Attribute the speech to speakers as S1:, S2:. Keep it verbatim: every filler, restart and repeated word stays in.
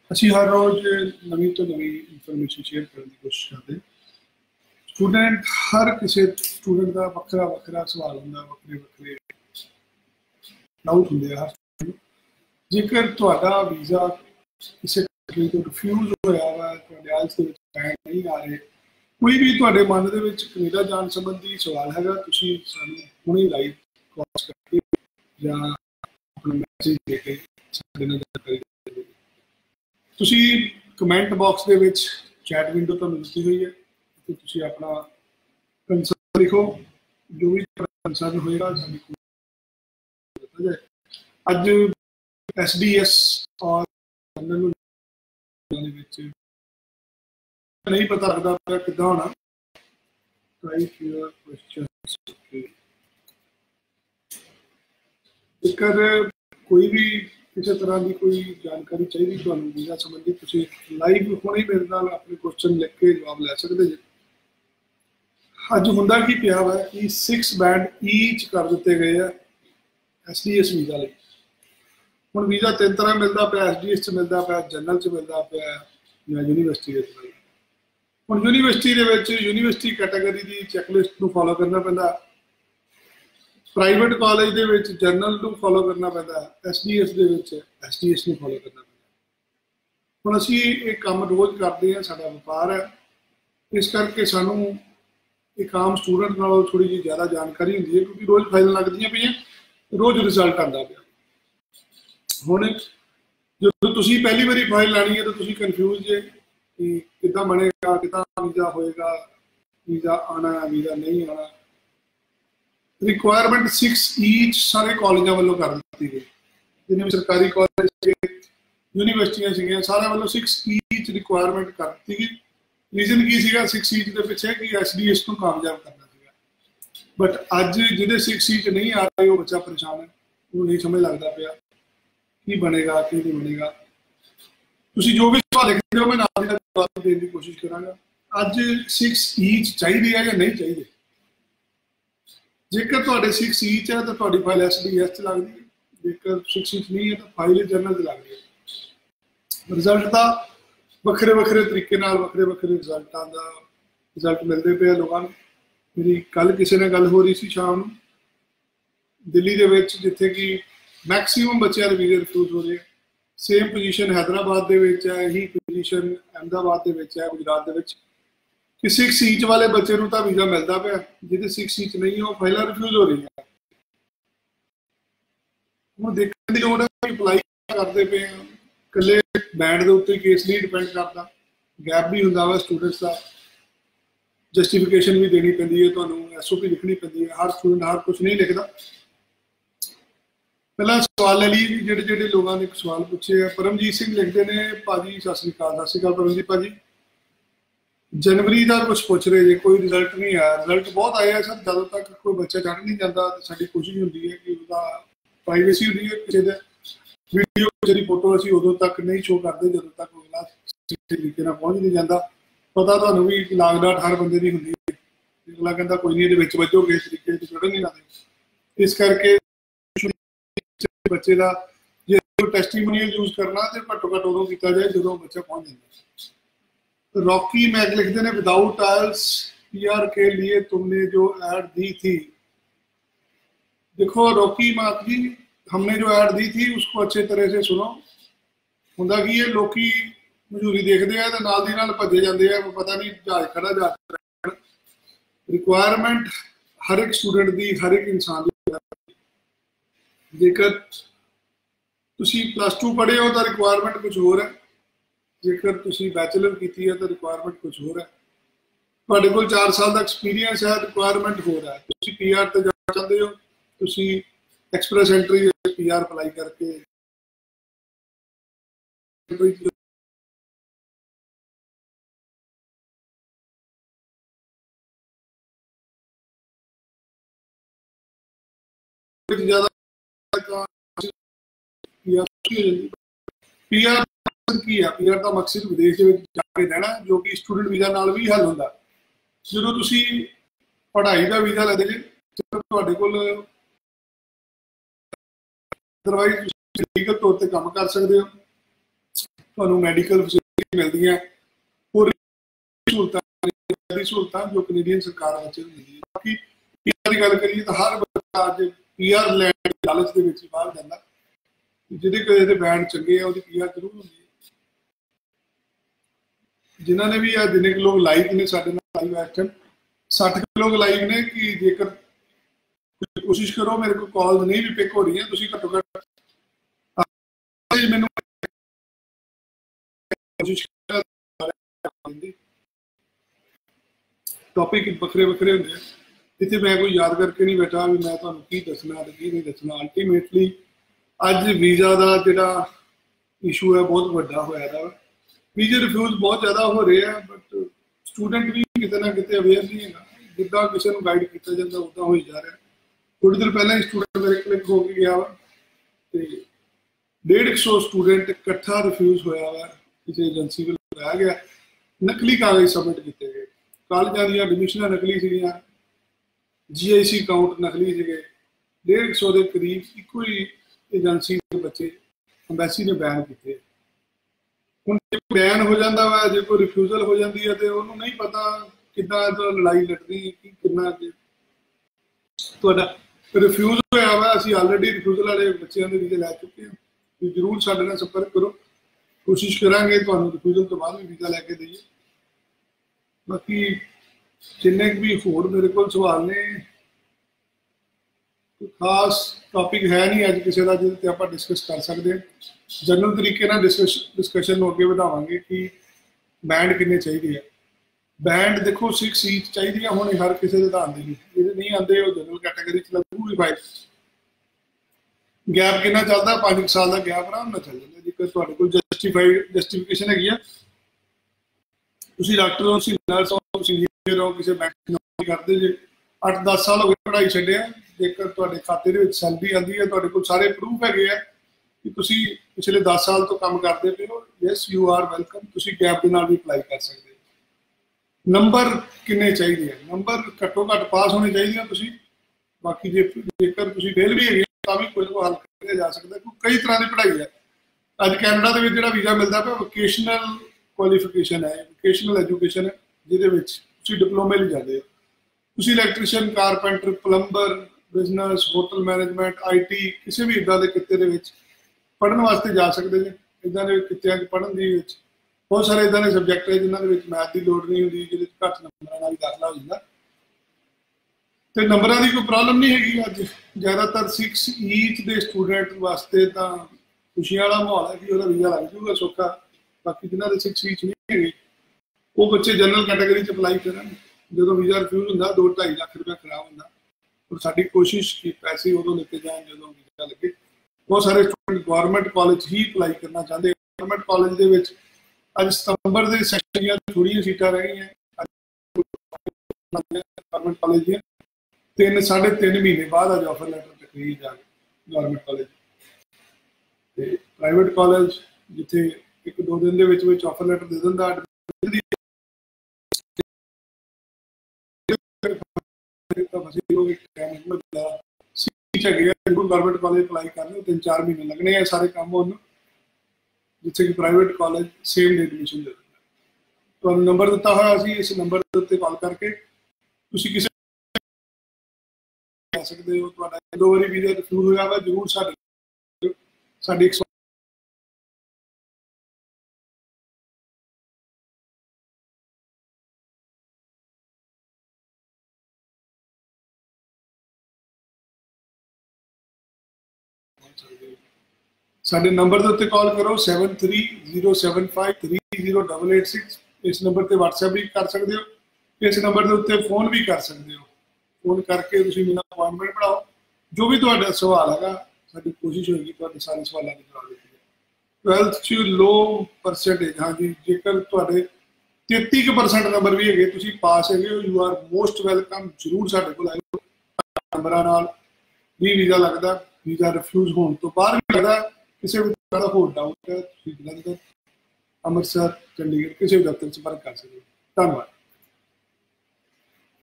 S1: ਅਸੀਂ हर रोज नवीं तो नवीं इंफॉर्मेशन शेयर करने की कोशिश करते हैं। स्टूडेंट हर किसी स्टूडेंट का वक्रा वक्रा सवाल होंगे, वक्रे वक्रे डाउट होंगे हर स्टूडेंट। जेकर तुहाडा वीज़ा किसी कंट्री तो रिफ्यूज होया वा, तुहाडे आइल्स दे विच रैंक नहीं आ रहे, कोई भी तुहाडे मन दे विच कनेडा जाण संबंधी सवाल हैगा, तुसीं सानूं हुणे लाइव कॉल करके जां अपना मैसेज दे के साडे नाल जानकारी दे। तुसी कमेंट बॉक्स दे विच चैट विंडो तुहानूं दित्ती हुई है, तो तुसी अपना कंसर्न लिखो, जो भी कंसर्न होएगा साडी कोई जाए। अज एस डी एस और नहीं पता लगता पाया किद्दां होना। Type your questions. जेकर कोई भी किसी तरह की कोई जानकारी चाहिए तो वीज़ा संबंधी तुसी लाइव हुणे मेरे नाल अपने क्वेश्चन लिख के जवाब लै सकते जी। अज हुंदा की पिया वा कि सिक्स बैंड ईच कर दिते गए हैं एस डी एस वीज़ा लई। हुण वीज़ा तीन तरह मिलता पाया, एस डी एस च मिलता पाया, जनरल च मिलता पाया या यूनीवर्सिटी दे मिलदा। हुण यूनीवर्सिटी दे विच यूनीवर्सिटी कैटेगरी की चैकलिस्ट नूं फॉलो करना पैंदा, प्राइवेट कॉलेज दे विच जनरल नूं फॉलो करना पैंदा, एस डी एस दे विच एस डी एस नूं फॉलो करना पैंदा। हुण असीं ये काम रोज़ करते हैं, साडा व्यापार है, इस करके सानूं एक आम स्टूडेंट नालों थोड़ी जी ज़्यादा जानकारी हुंदी है, क्योंकि रोज़ फाइल लगदियां पईआं, रोज़ रिजल्ट आंदा पिया। हुण जदों तुसीं पहली बारी फाइल लानी है तो तुसीं कन्फ्यूज जे कि किद्दां बनेगा, किद्दां वीज़ा होएगा, वीज़ा आना वीज़ा नहीं आना। रिक्वायरमेंट सिक्स ईच सारे कॉलेजों वालों कर दी गई, जिन्हें भी सरकारी कॉलेज यूनीवर्सिटियां सीगियां सारे वालों सिक्स ईच रिक्वायरमेंट कर दी गई। रीजन की सीगा सिक्स ईच के पिछे कि एस डी एस को कामयाब करना सीगा। बट अज जिहदे सिक्स ईच नहीं आ रहे वो बच्चा परेशान है, वो नहीं समझ लगता पिया की बनेगा की नहीं बनेगा। तुसीं जो भी सवाल लिखते हो मैं नाल दी नाल जवाब देने की कोशिश करांगा। अज सिक्स ईच चाहिए है या नहीं चाहिए? जेकर तुहाडे सिक्स ईच है तो तुहाडी फाइल एस डी एस च लगदी है, जेकर सिक्स ईच नहीं है तो फाइल जनरल च लगदी है। रिजल्ट का वक्रे वक्रे तरीके नाल वक्रे वक्रे रिजल्टां दा रिजल्ट मिलते पे लोगों को। मेरी कल किसी ने गल हो रही थी शाम नूं, दिल्ली दे विच जिथे कि मैक्सीमम बच्चों के वीज़े रिफ्यूज हो रहे। सेम पोजीशन हैदराबाद दे विच है, यही पोजीशन अहमदाबाद दे विच है, गुजरात दे विच कि सिक्स ईच वाले बच्चे नूं तां वीज़ा मिलता पाया, जिहदे सिक्स ईच नहीं हो फाइलां रिफ्यूज हो रही है। हुण देखण दी लोड़ है कि अप्लाई करते पे कल्ले बैंड के उत्ते केस नहीं डिपेंड करता, गैप भी हुंदा वा स्टूडेंट्स का, जस्टिफिकेशन भी देनी पैंदी है, तुहानूं एस ओ पी लिखनी पैंदी है। हर स्टूडेंट हर कुछ नहीं लिखता। पहला सवाल ले लीए जिहड़े जिहड़े लोगों ने एक सवाल पूछे है। परमजीत सिंह लिखते हैं, भाजी सत श्री अकाल। सत श्री अकाल परमजीत भाजी। जनवरी का कुछ पूछ रहे जी, कोई रिजल्ट नहीं आया। रिजल्ट बहुत आए हैं सर, जदों तक कोई बच्चा चढ़ नहीं जाता तो साडी कोशिश होंदी है कि उसका प्राइवेसी होंदी है, किसी दे वीडियो जी फोटो असीं उदों तक नहीं शो करते जदों तक अगला तरीके नाल पहुंच नहीं जाता। पता तुहानूं भी लाग डाट हर बंदे दी हुंदी है, अगला कहंदा कोई नहीं इहदे विच वजोगे, इस तरीके ते चढ़न नहीं आते। इस करके बच्चे का जे टैस्टीमोनियल यूज करना तो घट्टो घट्ट उदों कीता जाए जदों बच्चा पहुंच जाता। रॉकी मैग लिखते हैं, विदाउट आयल्स पीआर के लिए तुमने जो ऐड दी थी। देखो रॉकी मैग जी, हमने जो ऐड दी थी उसको अच्छे तरह से सुनो। हुंदा की है, लोकी मजूरी देखते हैं तो नाल दी नाल भजे जाते हैं, पता नहीं जहाज खड़ा जहाज। रिक्वायरमेंट हर एक स्टूडेंट की, हर एक इंसान की। जेकर तुसी प्लस टू पढ़े हो तो रिक्वायरमेंट कुछ होर है, जेकर तुसी बैचलर की है तो रिक्वायरमेंट कुछ होर है। तुहाडे कोल चार साल का एक्सपीरियंस है, रिक्वायरमेंट होर है। तुसी पी आर ते जाना चाहते हो, तुसी express entry P R apply करके ज्यादा पी आर की है। पी आर का मकसद विदेश जाके रहना, जो कि स्टूडेंट वीज़ा नाल भी हल होंदा। जो तुसी पढ़ाई का वीज़ा लैंदे जे, तुहाडे कोल अदरवाइज लीगल तौर पर काम कर सकते हो। ਤੁਹਾਨੂੰ ਮੈਡੀਕਲ ਫੈਸਿਲਿਟੀ ਮਿਲਦੀਆਂ, ਹੋਰ सहूलतां सहूलतां जो कनेडियन सरकार बच्चे ਨੂੰ ਮਿਲਦੀ ਹੈ। बाकी पीआर की गल करिए तो हर बच्चा अज पीआर लैण दे लालच दे विच बाहर जांदा, जिहदे कोल इहदे बैंड चंगे आ उहदी पीआर जरूर हुंदी है। जिन्हां ने भी आ जिन्ने कुछ लोग लाइव ने साडे नाल लाइव इस टाइम साठ लोग लाइव ने कि जेकर कोशिश करो मेरे को कॉल नहीं भी पिक हो रही है, तुसीं घट्टो घट्ट मैनूं कोशिश टॉपिक वक्रे वक्रे होंगे, इतने मैं कोई याद करके नहीं बैठा भी मैं तुहानूं की दसना ते की नहीं दसना। अल्टीमेटली अज वीज़ा का जिहड़ा इशू है बहुत वड्डा होया दा, वीज़े रिफ्यूज बहुत ज़्यादा हो रहे हैं, बट स्टूडेंट भी किते ना किते अवेयर नहीं है। जिद्दां किसी नूं गाइड किया जाता उदा हो जा रहा। थोड़ी देर पहले स्टूडेंट मेरे क्लिक हो के गया वा ते डेढ़ सौ स्टूडेंट इकट्ठा रिफ्यूज होया वा, किसी एजेंसी को लगाया गया, नकली कागज सबमिट किए गए, कॉलेजां दी एडमिशन नकली सीगियां, जी आई सी अकाउंट नकली सीगे, डेढ़ सौ के करीब इको ही एजेंसी के बच्चे अंबैसी ने बैन किए। हुण जे बैन हो जाता वा, जो कोई रिफ्यूजल हो जाती है तो उन्होंने नहीं पता किद्दां लड़ाई लड़नी कि कितना तुहाडा रिफ्यूज होया वा। असीं ऑलरेडी रिफ्यूजल वाले बच्चों के वीज़े लै चुके हैं, तो जरूर साडे नाल संपर्क करो, कोशिश करांगे तुहानूं रिफ्यूजल तो बाद भी वीज़ा लैके देइए। बाकी जिन्ने भी होर मेरे को सवाल ने, खास टॉपिक है नहीं अज किसी का जिहदे आप डिस्कस कर सकते हैं। जनरल तरीके नाल डिस्कस डिस्कशन अगे बढ़ावांगे कि बैंड किन्ने चाहिए है। बैंड देखो सिक्स सीट चाहिए होने हर किसी के आते नहीं, जिहदे नहीं आते वो जनरल कैटेगरी च लगूगी फाइल। गैप कितना चलता, पाँच साल का गैप आराम नाल चल जाता जेकर तुहाडे कोल जस्टिफाइड जस्टिफिकेशन हैगी है। तुसीं डॉक्टर हो, तुसीं नर्स हो, तुसीं इंजीनियर हो, किसी बैंक नौकरी करते जे, अठ दस साल हो गए पढ़ाई छड्डिया, जेकर तुहाडे खाते दे विच सैलरी आती है, तुहाडे कोल सारे प्रूफ हैगे है कि तुसीं पिछले दस साल तो काम करते पे हो, यस यू आर वेलकम, तुसीं गैप दे नाल भी अप्लाई कर सकते हो। नंबर किन्ने चाहिए, नंबर घट्टो घट्ट पास होने चाहिए तुसीं। बाकी जे जेकर तुसीं फेल भी हैगे तां भी कोई को हल किया जा सकता, क्योंकि कई तरह की पढ़ाई है। अज कैनेडा दे विच जिहड़ा वीज़ा मिलता पिया वोकेशनल क्वालिफिकेशन है, वोकेशनल एजुकेशन है, जिहदे विच तुसीं डिप्लोमे ले जाते हो। तुसीं electrician, carpenter, plumber, business, hotel management, I T किसी भी इदां दे किते दे विच पढ़न वास्ते जा सकते हैं। इदां दे कित्तियां पढ़न दी विच बहुत सारे इदां दे सबजैक्ट है जिन्हां दे विच मैथ की लोड़ नहीं होंदी, जिहदे विच घੱਟ नंबरां नाल दाखला हो जांदा। तो नंबरां की कोई प्रॉब्लम नहीं हैगी। अज ज़्यादातर सिक्स ईच के स्टूडेंट वास्ते तो खुशी वाला माहौल है कि वह वीज़ा लग जूगा सौखा। बाकी जिन्होंने के सिक्स ईच नहीं है वो बच्चे जनरल कैटेगरी च अप्लाई करन, जो वीज़ा रिफ्यूज होंदा दो ढाई लाख रुपया खराब होंदा। और साडी कोशिश कि पैसे उदों लेके जाए जो वीज़ा लगे। बहुत सारे स्टूडेंट गौरमेंट कॉलेज ही अप्लाई करना चाहते। गौरमेंट कॉलेज के अज सितंबर के सैशन थोड़िया सीटां रह गई। गौरमेंट कॉलेज दी तीन साढ़े तीन महीने बाद अज ऑफर लैटर तकरीर जाए गौरमेंट कॉलेज। प्राइवेट कॉलेज जिथे एक दो दिन के ऑफर लैटर दे दिंदा, गौरमेंट कॉलेज अप्लाई करने तीन चार महीने लगने हैं सारे काम होने, जिथे कि private college same day admission दे दिंदा। तो नंबर दिता हुआ सी, इस नंबर के उत्ते कॉल करके तुसीं किसी कह सकते हो। तुहाडा दो बारी वीज़ा रिफ्यूज होया वा, जरूर साडे साडे एक साडे नंबर के उत्ते कॉल करो seven three zero seven five three zero double eight six. इस नंबर पर व्हाट्सएप भी कर सकते हो, इस नंबर के उत्ते फोन भी कर सकते हो। फोन करके तुसीं मेरा अपॉइंटमेंट बनाओ, जो भी तुहाडा सवाल है साडी कोशिश होगी तुहाडे सारे सवालों के जवाब देने। ट्वेल्थ च लो परसेंटेज, हाँ जी, जेकर तुहाडे तेती क परसेंट नंबर भी है, तुसीं पास है, यू आर मोस्ट वेलकम। जरूर साडे कोल आइओ। नंबरां नाल भी वीज़ा लगता, वीज़ा रिफ्यूज होने तो बाहर भी लगता। किसी भी तरह का होर डाउट है, जलंधर, अमृतसर, चंडीगढ़ किसी भी दफ्तर संपर्क कर सकते हो। धन्यवाद।